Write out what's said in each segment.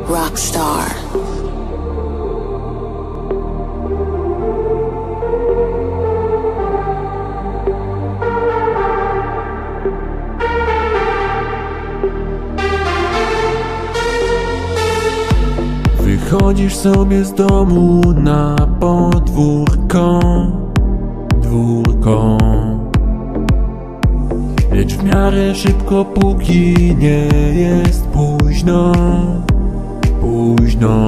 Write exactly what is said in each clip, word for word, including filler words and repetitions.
Rockstar. Wychodzisz sobie z domu na podwórko, dwórko, lecz w miarę szybko, póki nie jest późno, późno.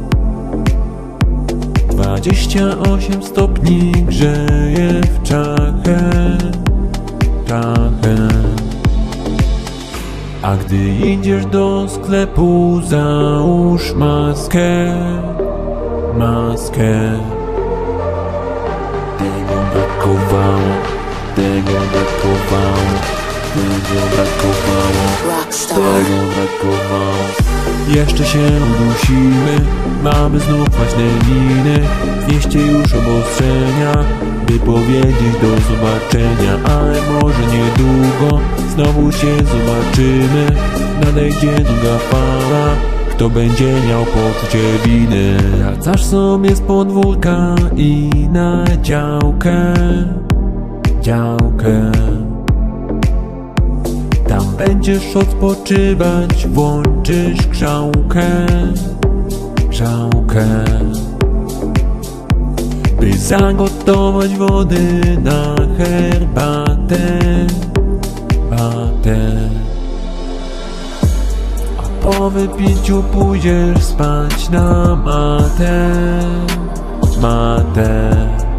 Dwadzieścia osiem stopni grzeje w czachę, czachę. A gdy idziesz do sklepu, załóż maskę, maskę. Tego brakowało, tego brakowało, tego brakowało, Rockstar. tego brakowało. Jeszcze się udusimy, mamy znów kwaśne miny. Wieście już obostrzenia, by powiedzieć do zobaczenia. Ale może niedługo znowu się zobaczymy. Nadejdzie długa fala, kto będzie miał poczucie winy. Wracasz sobie z podwórka i na działkę, działkę. Tam będziesz odpoczywać, włączysz grzałkę, grzałkę, by zagotować wody na herbatę, batę. A po wypiciu pójdziesz spać na matę, matę.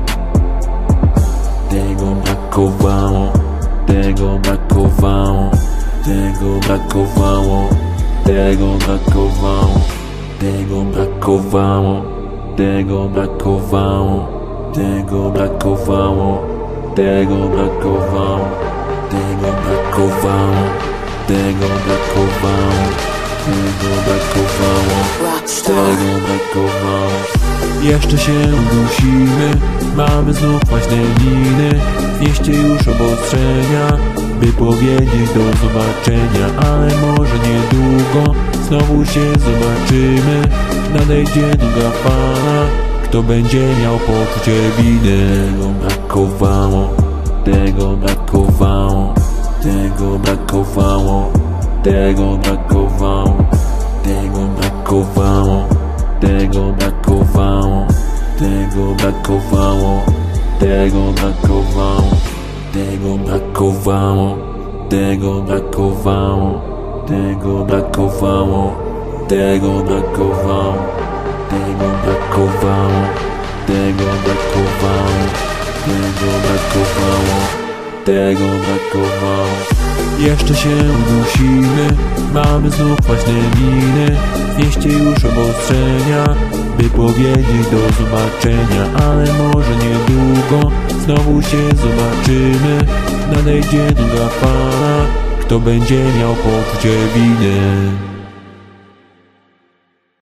Tego brakowało, tego brakowało, tego brakowało, tego brakowało, tego brakowało, tego brakowało, tego brakowało, tego brakowało, tego brakowało, tego brakowało, tego brakowało, Rockstar. tego brakowało. Jeszcze się udusimy, mamy znów kwaśne miny. Wieście już obostrzenia, by powiedzieć do zobaczenia. Ale może niedługo znowu się zobaczymy. Nadejdzie długa fala, kto będzie miał poczucie winy. Tego brakowało, tego brakowało, tego brakowało, tego brakowało, tego brakowało, tego brakowało, tego brakowało, tego brakowało, tego brakowało, tego brakowało, tego brakowało, tego brakowało, tego brakowało, tego brakowało, tego brakowało, tego brakowało. Jeszcze się udusimy, mamy znów kwaśne miny. Wieście już obostrzenia, by powiedzieć do zobaczenia. Ale może niedługo znowu się zobaczymy. Nadejdzie długa fala, kto będzie miał poczucie winy.